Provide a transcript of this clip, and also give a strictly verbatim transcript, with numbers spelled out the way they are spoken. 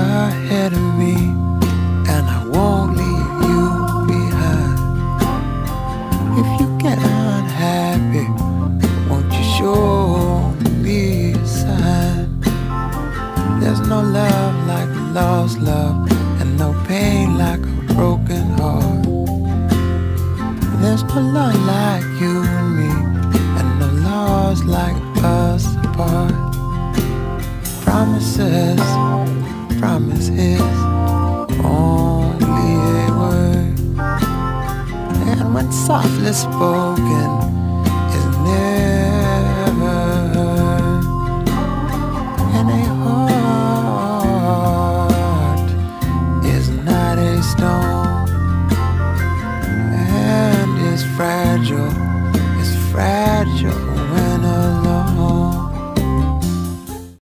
ahead of me, and I won't leave you behind. If you get unhappy, won't you show me a sign? There's no love like a lost love, and no pain like a broken heart. There's no love like you and me, and no laws like us apart. Promises, promises, only a word, and when softly spoken is never heard, and a heart